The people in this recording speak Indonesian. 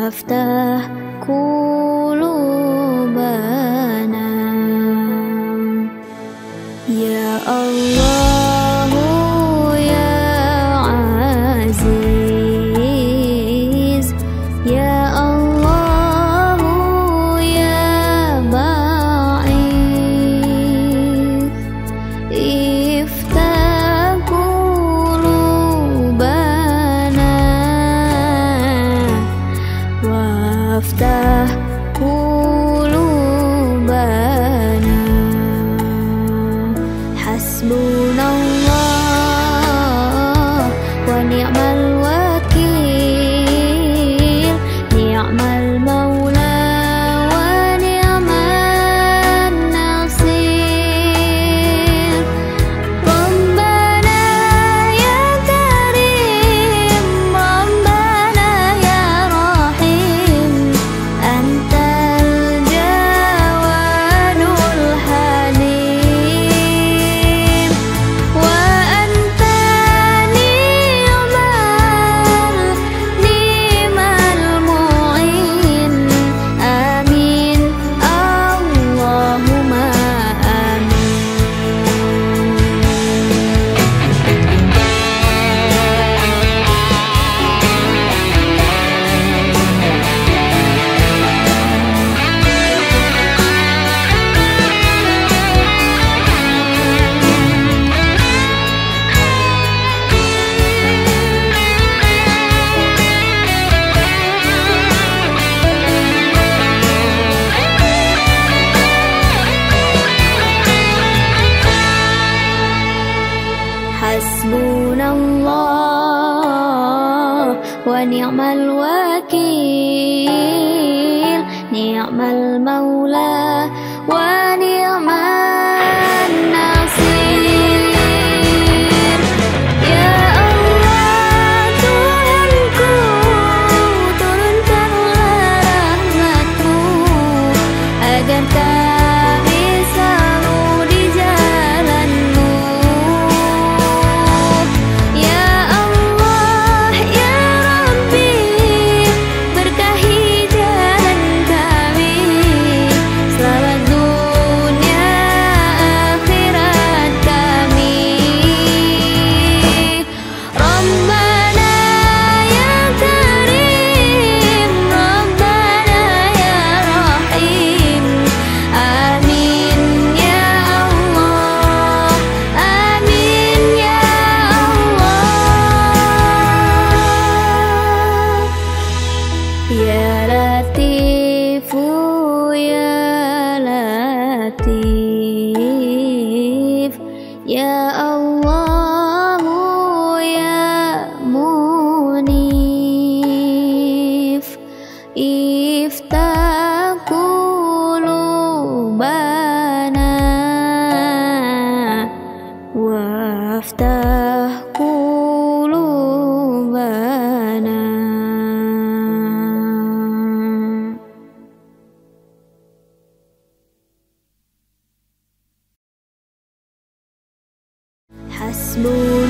وافتح قلوبنا يا الله يا عزيز يا الله يا بعيد افتح قلوبنا وافتح قلوبنا حسبنا الله ونعم الوكيل نعم المولى ونعم النصير ربنا يا كريم ربنا يا رحيم أنت الجواد الحليم وأنت نعم المعين آمين اللهم آمين حسبنا الله ونعم الوكيل نعم المولى ونعم النصير يا Allah Tuhanku turunkanlah rahmat-Mu agar kami selalu di jalan-Mu ya Allah ya Rabbi berkahi jalan kami selamat dunia akhirat kami Rabbana ya Karim Rabbana ya Rahim amin ya Allah amin ya Allah ya Latifu ya Latif ya Allah ya Munif iftah qulubana waftah qulubana حسبنا